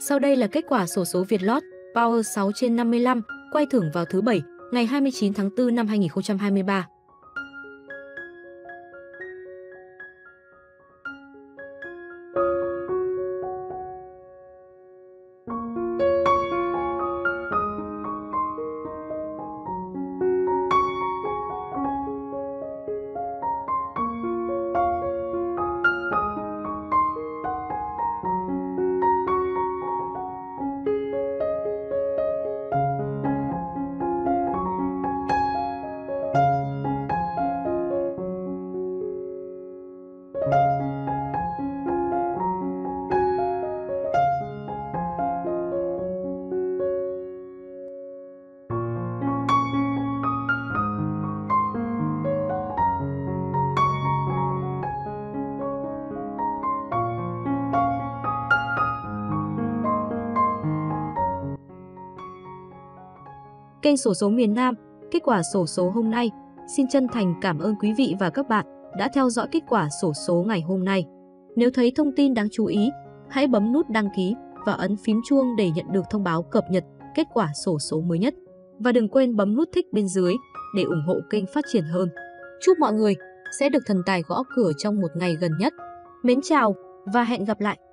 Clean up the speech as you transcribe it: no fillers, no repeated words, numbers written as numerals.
Sau đây là kết quả xổ số Vietlott Power 6/55 quay thưởng vào thứ Bảy, ngày 29 tháng 4 năm 2023. Kênh xổ số miền Nam, kết quả xổ số hôm nay. Xin chân thành cảm ơn quý vị và các bạn đã theo dõi kết quả xổ số ngày hôm nay. Nếu thấy thông tin đáng chú ý, hãy bấm nút đăng ký và ấn phím chuông để nhận được thông báo cập nhật kết quả xổ số mới nhất. Và đừng quên bấm nút thích bên dưới để ủng hộ kênh phát triển hơn. Chúc mọi người sẽ được thần tài gõ cửa trong một ngày gần nhất. Mến chào và hẹn gặp lại!